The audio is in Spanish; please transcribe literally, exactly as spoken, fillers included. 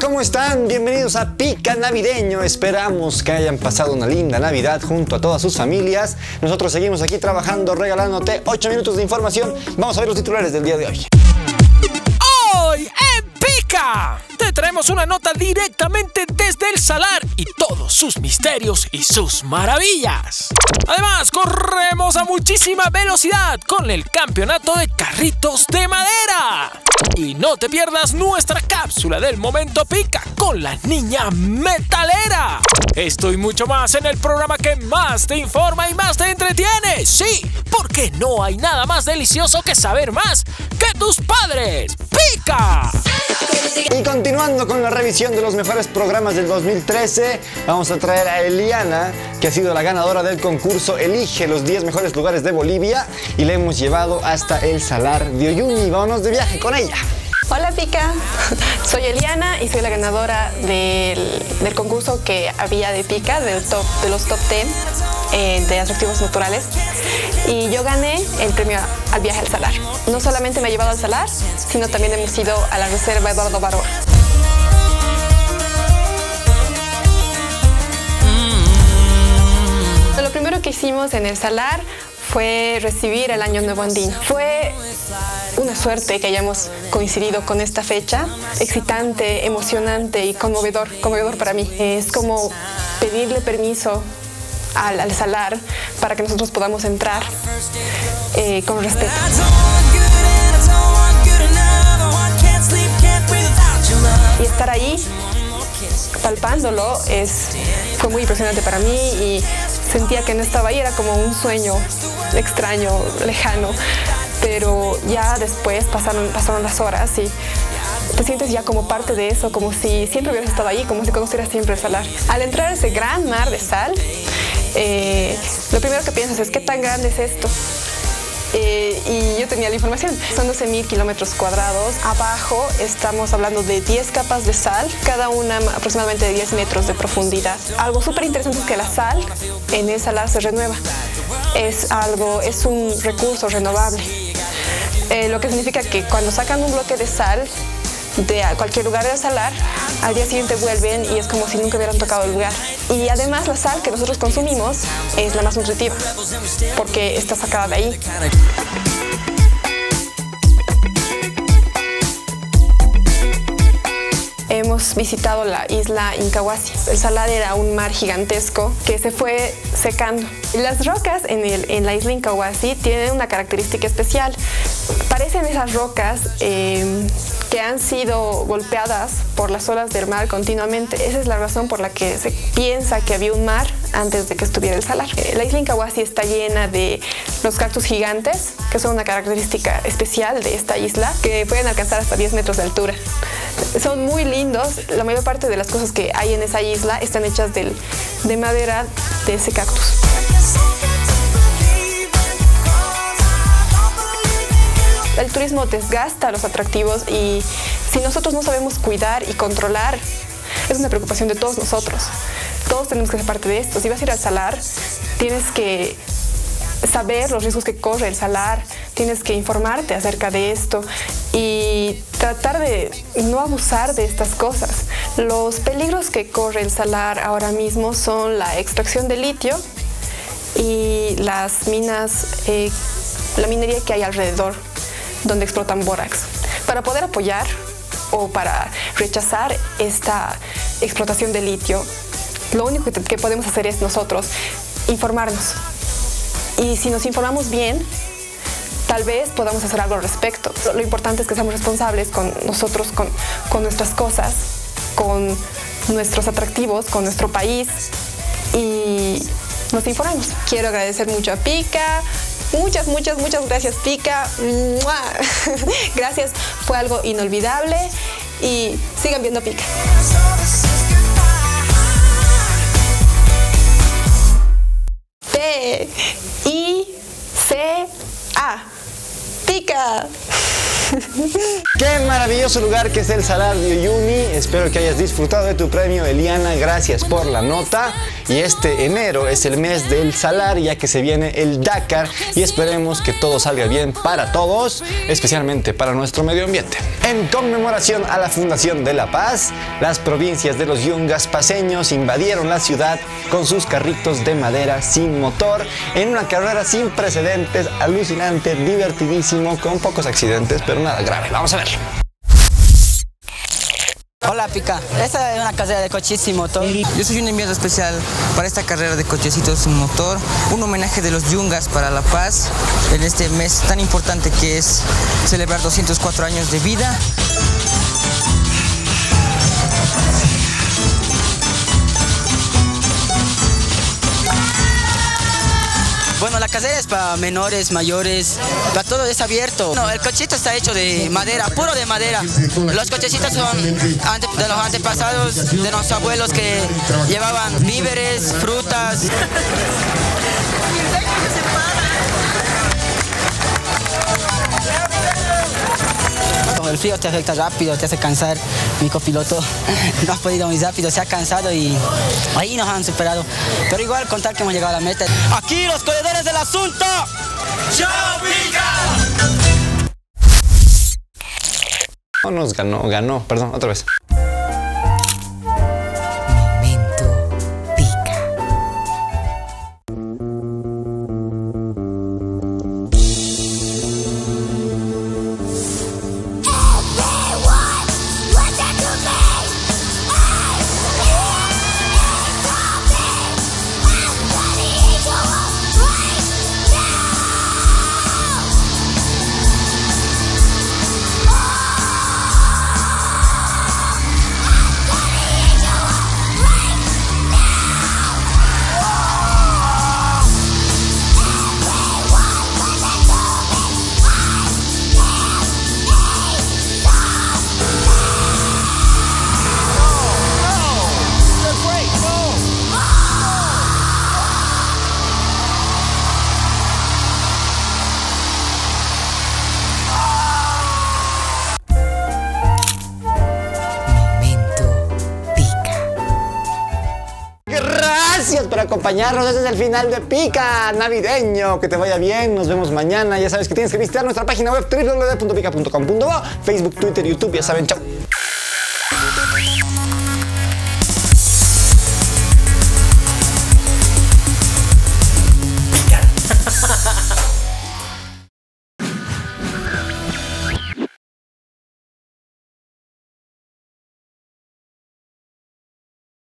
¿cómo están? Bienvenidos a Pica Navideño. Esperamos que hayan pasado una linda Navidad junto a todas sus familias. Nosotros seguimos aquí trabajando, regalándote ocho minutos de información. Vamos a ver los titulares del día de hoy. Hoy en Pica te traemos una nota directamente desde el Salar y todos sus misterios y sus maravillas. Además, corremos a muchísima velocidad con el campeonato de carritos de madera. Y no te pierdas nuestra cápsula del momento Pica con la niña metalera. Esto y mucho más en el programa que más te informa y más te entretiene. Sí, porque no hay nada más delicioso que saber más que tus padres. ¡Pica! Y continuando con la revisión de los mejores programas del dos mil trece, vamos a traer a Eliana, que ha sido la ganadora del concurso Elige los diez mejores lugares de Bolivia, y la hemos llevado hasta el Salar de Uyuni. Vámonos de viaje con ella. Hola Pica, soy Eliana y soy la ganadora del, del concurso que había de Pica, del top, de los top diez eh, de atractivos naturales. Y yo gané el premio al viaje al Salar. No solamente me ha llevado al Salar, sino también hemos ido a la reserva Eduardo Baroa. Lo primero que hicimos en el Salar fue recibir el Año Nuevo Andino. Fue una suerte que hayamos coincidido con esta fecha, excitante, emocionante y conmovedor, conmovedor para mí. Es como pedirle permiso al, al Salar para que nosotros podamos entrar eh, con respeto. Y estar ahí, palpándolo, es, fue muy impresionante para mí y sentía que no estaba ahí, era como un sueño extraño, lejano. Pero ya después pasaron, pasaron las horas y te sientes ya como parte de eso, como si siempre hubieras estado ahí, como si conocieras siempre el Salar. Al entrar a ese gran mar de sal, eh, lo primero que piensas es ¿qué tan grande es esto? Eh, y yo tenía la información, son doce mil kilómetros cuadrados. Abajo estamos hablando de diez capas de sal, cada una aproximadamente de diez metros de profundidad. Algo súper interesante es que la sal en el Salar se renueva. Es algo, es un recurso renovable. Eh, lo que significa que cuando sacan un bloque de sal de cualquier lugar del Salar, al día siguiente vuelven y es como si nunca hubieran tocado el lugar. Y además la sal que nosotros consumimos es la más nutritiva, porque está sacada de ahí. Hemos visitado la isla Incahuasi. El Salar era un mar gigantesco que se fue secando. Las rocas en, el, en la isla Incahuasi tienen una característica especial. Parecen esas rocas eh, que han sido golpeadas por las olas del mar continuamente. Esa es la razón por la que se piensa que había un mar antes de que estuviera el Salar. Eh, la isla Incahuasi está llena de los cactus gigantes, que son una característica especial de esta isla, que pueden alcanzar hasta diez metros de altura. Son muy lindos. La mayor parte de las cosas que hay en esa isla están hechas del, de madera de ese cactus. El turismo desgasta los atractivos y si nosotros no sabemos cuidar y controlar, es una preocupación de todos nosotros. Todos tenemos que ser parte de esto. Si vas a ir al Salar, tienes que saber los riesgos que corre el Salar, tienes que informarte acerca de esto y tratar de no abusar de estas cosas. Los peligros que corre el Salar ahora mismo son la extracción de litio y las minas, eh, la minería que hay alrededor, donde explotan bórax. Para poder apoyar o para rechazar esta explotación de litio, lo único que, que podemos hacer es nosotros informarnos. Y si nos informamos bien, tal vez podamos hacer algo al respecto. Lo importante es que seamos responsables con nosotros, con, con nuestras cosas, con nuestros atractivos, con nuestro país y nos informamos. Quiero agradecer mucho a Pica. Muchas, muchas, muchas gracias, Pica. ¡Mua! Gracias, fue algo inolvidable y sigan viendo Pica. P I C A. Pica. Qué maravilloso lugar que es el Salar de Uyuni. Espero que hayas disfrutado de tu premio, Eliana. Gracias por la nota. Y este enero es el mes del Salar, ya que se viene el Dakar, y esperemos que todo salga bien para todos, especialmente para nuestro medio ambiente. En conmemoración a la Fundación de la Paz, las provincias de los yungas paseños invadieron la ciudad con sus carritos de madera sin motor en una carrera sin precedentes, alucinante, divertidísimo, con pocos accidentes, pero nada grave. Vamos a ver. Hola Pica, esta es una carrera de coches sin motor. Yo soy un enviado especial para esta carrera de cochecitos sin motor, un homenaje de los yungas para la paz en este mes tan importante que es celebrar doscientos cuatro años de vida. Bueno, la carrera es para menores, mayores, para todo es abierto. No, el cochecito está hecho de madera, puro de madera. Los cochecitos son ante, de los antepasados, de nuestros abuelos que llevaban víveres, frutas. El frío te afecta rápido, te hace cansar. Mi copiloto no ha podido muy rápido, se ha cansado y ahí nos han superado. Pero igual contar que hemos llegado a la meta. Aquí los corredores del asunto. ¡Chao, Pica! No nos ganó, ganó, perdón, otra vez. Gracias por acompañarnos. Este es el final de Pica navideño. Que te vaya bien. Nos vemos mañana. Ya sabes que tienes que visitar nuestra página web doble u doble u doble u punto pica punto com punto bo, Facebook, Twitter, YouTube. Ya saben, chao.